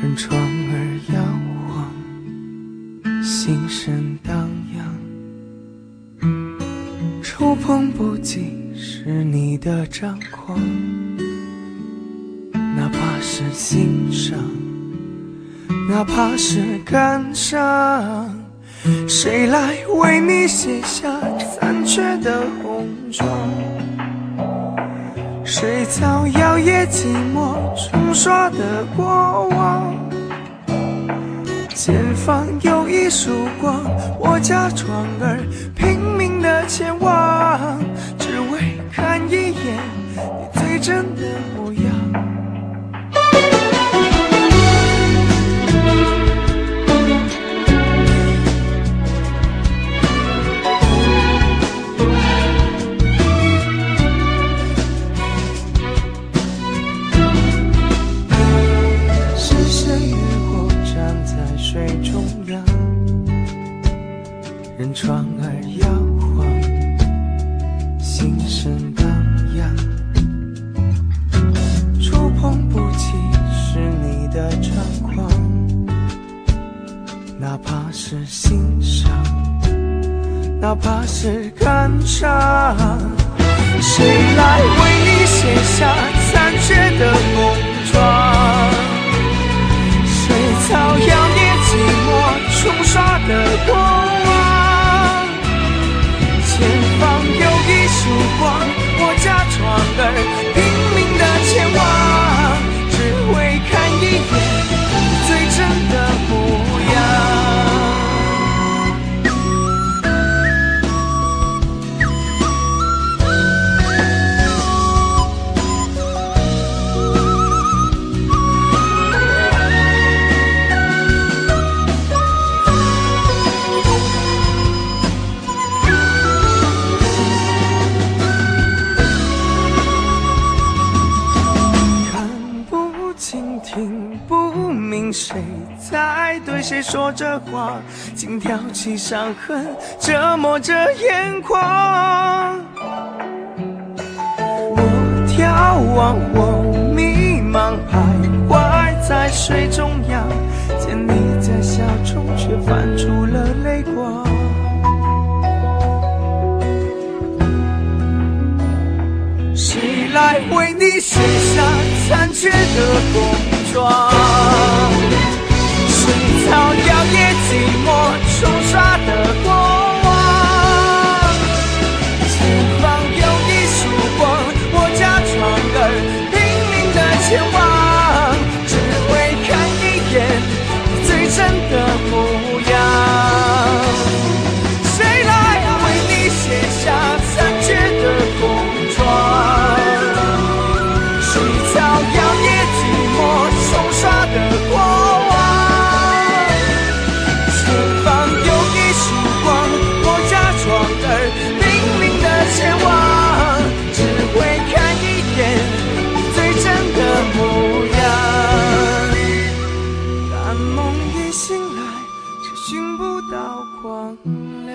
任窗儿摇晃，心神荡漾，触碰不及是你的张狂，哪怕是欣赏，哪怕是感伤，谁来为你写下残缺的红妆？谁早摇曳寂寞冲刷的过往？前方有一束光，我假装儿拼命的前往，只为看一眼你最真的模样。水中央，任窗儿摇晃，心神荡漾，触碰不起是你的张狂，哪怕是欣赏，哪怕是感伤，谁来为你写下残缺的红妆？水草摇曳寂寞冲刷的过往，前方有一束光，我假装儿拼命的前往，只为看一眼最真的模样。听不明谁在对谁说着话，竟挑起伤痕，折磨着眼眶。我眺望，我迷茫，徘徊在水中央，见你在笑中却泛出了泪光。谁来为你写下残缺的红妆？水草摇曳寂寞冲刷的过往，前方有一束光，我假装儿拼命的前往，只为看一眼你最真的模样。谁来为你写下残缺的红妆？的过往，前方有一束光，我假装儿拼命的前往，只为看一眼最真的模样。但梦一醒来，却寻不到光亮。